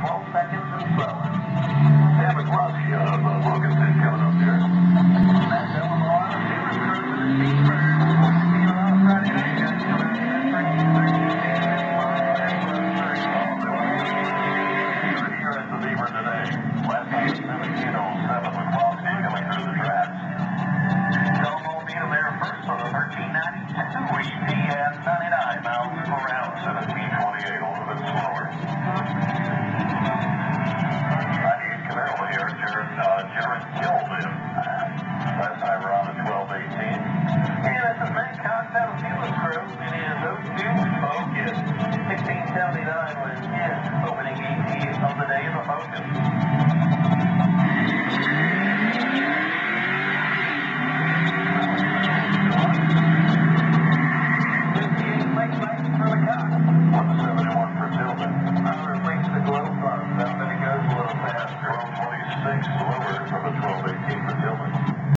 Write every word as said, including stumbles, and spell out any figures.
twelve seconds and slower. Sam McCluskey out of uh, Wilkinson coming up here. That's Illinois. Beaver cruising to Pittsburgh. See you on Friday night. Got you around here. thirteen thirteen. You're here at the Beaver today. Last night, seventeen oh seven. McCluskey coming through the tracks. Elmo meet him there first for the thirteen ninety-two E P and ninety-nine miles per hour. seventeen twenty-eight, a little bit slower. ninety-eight Camaro here, Jared, uh, Jared killed him. Last time around at twelve eighteen. And it's a main concept of Beaver crew. It is oh two Focus. sixteen seventy-nine was his opening E P of the day in the Focus. one seventy-one for Tillman. Now replace the glow bar. That many goes a little faster. twelve twenty-six slower from a twelve eighteen.